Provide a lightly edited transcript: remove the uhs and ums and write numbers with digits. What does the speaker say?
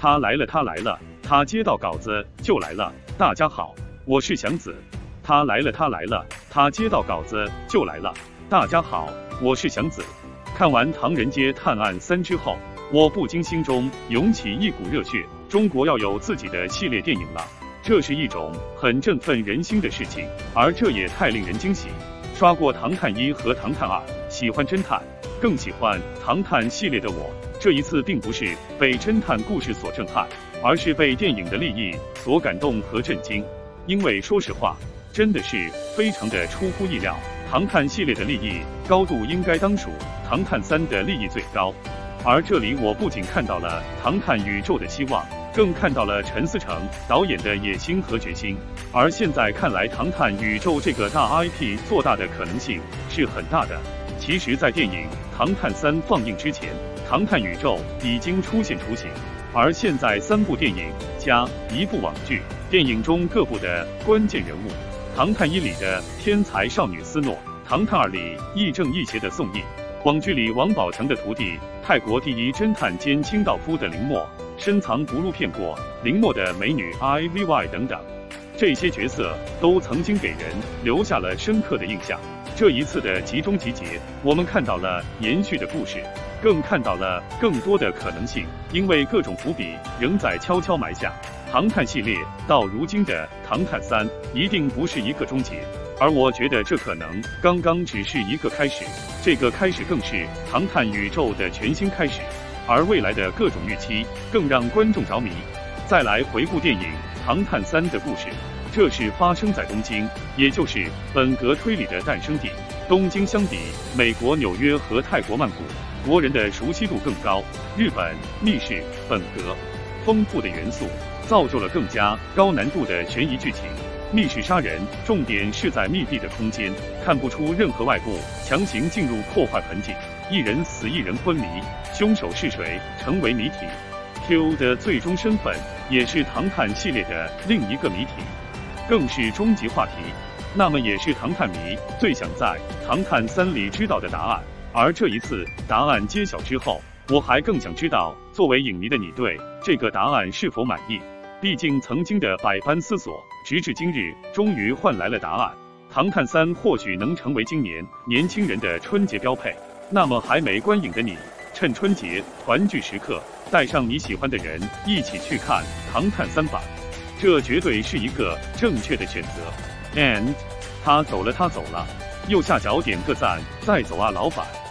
他来了，他来了，他接到稿子就来了。大家好，我是祥子。他来了，他来了，他接到稿子就来了。大家好，我是祥子。看完《唐人街探案3》之后，我不禁心中涌起一股热血，中国要有自己的系列电影了，这是一种很振奋人心的事情，而这也太令人惊喜。刷过《唐探1》和《唐探2》，喜欢侦探，更喜欢唐探系列的我，这一次并不是被侦探故事所震撼，而是被电影的立意所感动和震惊。因为说实话，真的是非常的出乎意料，唐探系列的立意高度应该当属唐探3的立意最高。而这里我不仅看到了唐探宇宙的希望，更看到了陈思诚导演的野心和决心。而现在看来，唐探宇宙这个大 IP 做大的可能性是很大的。其实在电影《唐探3》放映之前，唐探宇宙已经出现雏形，而现在3部电影加1部网剧，电影中各部的关键人物，唐探1里的天才少女斯诺，唐探2里亦正亦邪的宋轶，网剧里王宝强的徒弟，泰国第一侦探兼清道夫的林默，深藏不露骗过林默的美女 IVY 等等，这些角色都曾经给人留下了深刻的印象。这一次的集中集结，我们看到了延续的故事，更看到了更多的可能性，因为各种伏笔仍在悄悄埋下。唐探系列到如今的唐探3一定不是一个终结，而我觉得这可能刚刚只是一个开始，这个开始更是唐探宇宙的全新开始，而未来的各种预期更让观众着迷。再来回顾电影《唐探3》的故事，这是发生在东京，也就是本格推理的诞生地。东京相比美国纽约和泰国曼谷，国人的熟悉度更高。日本密室本格，丰富的元素造就了更加高难度的悬疑剧情。密室杀人重点是在密闭的空间，看不出任何外部强行进入破坏痕迹，一人死一人昏迷，凶手是谁成为谜题。Q 的最终身份也是唐探系列的另一个谜题，更是终极话题，那么也是唐探迷最想在唐探3里知道的答案。而这一次答案揭晓之后，我还更想知道作为影迷的你对这个答案是否满意。毕竟曾经的百般思索，直至今日终于换来了答案。唐探3或许能成为今年年轻人的春节标配，那么还没观影的你，趁春节团聚时刻，带上你喜欢的人一起去看唐探3吧，这绝对是一个正确的选择。And 他走了，他走了，右下角点个赞，再走啊老板。